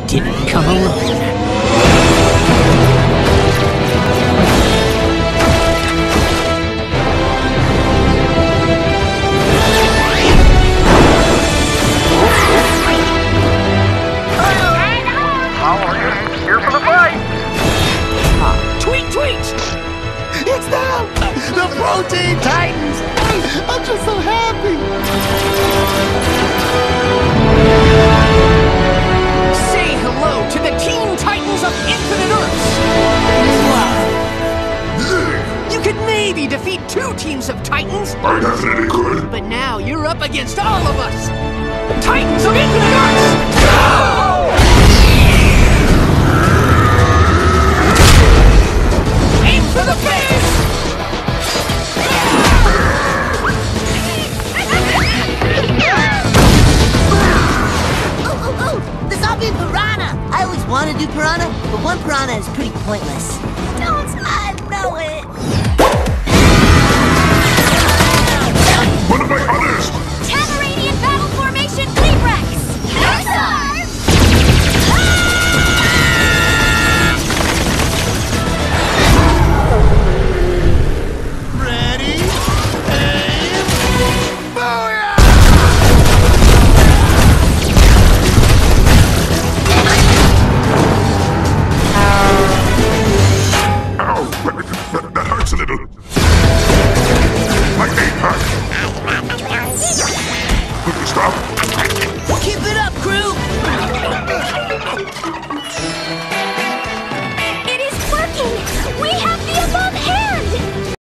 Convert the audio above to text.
didn't come alone. Here for the fight! Tweet, tweet! It's them! The Protein Titans! I'm just so happy! Say hello to the Teen Titans of Infinite Earths! You could maybe defeat 2 teams of Titans, I definitely could. but now you're up against all of us! Titans of Infinite Earths! Go! Aim for the face! The zombie piranha! I always wanted to do piranha, but one piranha is pretty pointless. Don't I know it?